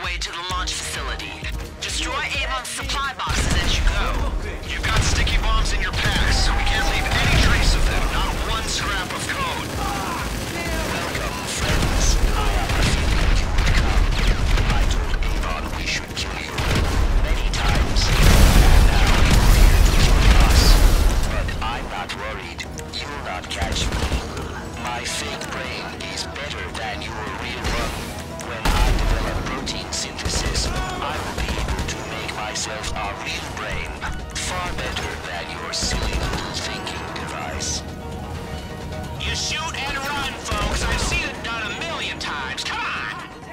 way to the launch facility. Destroy Avon's supply boxes as you go. You've got sticky bombs in your packs. We can't leave any trace of them, not one scrap of code. Welcome, friends. I have a feeling you would come. I told Avon we should kill you many times. And now you're here to kill us. But I'm not worried. You'll not catch me. My fake brain is better than your real one. When I develop protein synthesis, I will be able to make myself a real brain. Far better than your silly little thinking device. You shoot and run, folks. I've seen it done a million times. Come on!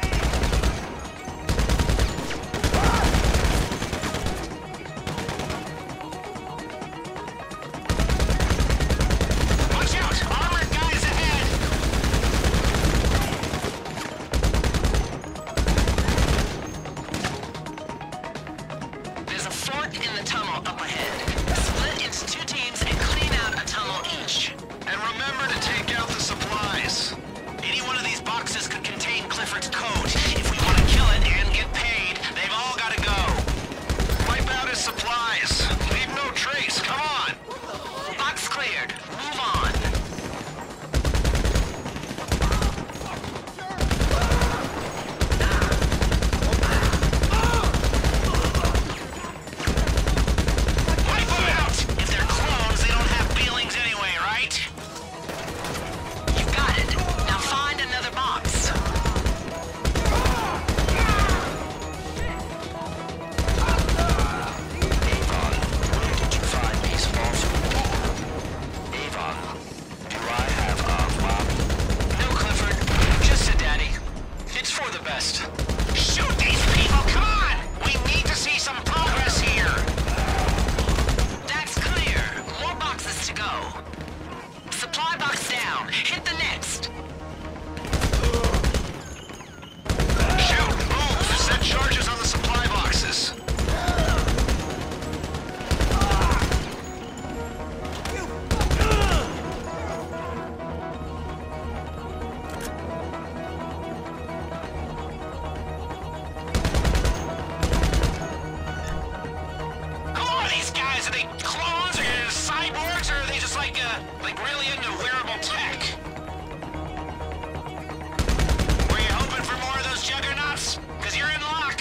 Watch out! Armored guys ahead! There's a fork in the tunnel up ahead. Split into 2 teams and clean out a tunnel each. And remember to take out the supplies. Any one of these boxes could contain Clifford's code. If we want to kill it and get paid, they've all got to go. Wipe out his supplies. Leave no trace. Come on! Box cleared. Move on. Wipe them out! If they're clones, they don't have feelings anyway, right? You got it. Now find another box. Avon, where did you find these awful people? Avon, do I have a mommy? No, Clifford. Just a daddy. It's for the best. Shoot these people! Come on! We need to see some progress here! That's clear. More boxes to go. Supply box down. Hit the next. Shoot! Move! Set charges on the supply boxes. Who are these guys? Are they clones or cyborgs, or are they just like really into wearable tech? Were you hoping for more of those juggernauts? 'Cause you're in luck.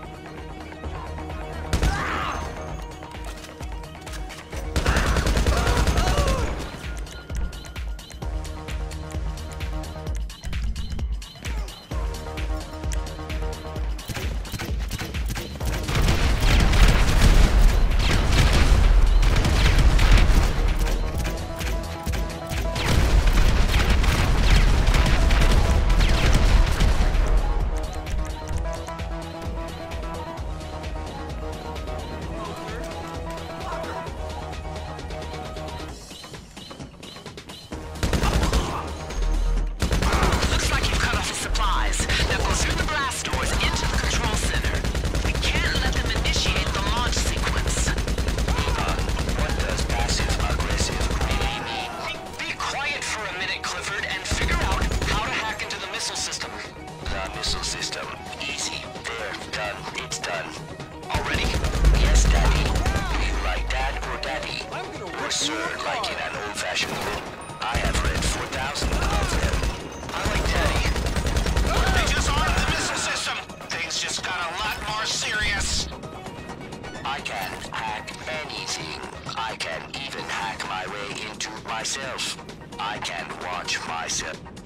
Looks like you've cut off the supplies. Now go through the blast doors into the control center. We can't let them initiate the launch sequence. Avon, what does passive-aggressive really mean? Be quiet for a minute, Clifford, and figure out how to hack into the missile system. The missile system. Easy. There. Done. It's done. Already? Yes, Daddy. Do you like Dad or Daddy? Or Sir, like in an old-fashioned way? I have read 4,000 of them. I like Daddy. They just armed the missile system. Things just got a lot more serious. I can hack anything. I can even hack my way into myself. I can watch myself.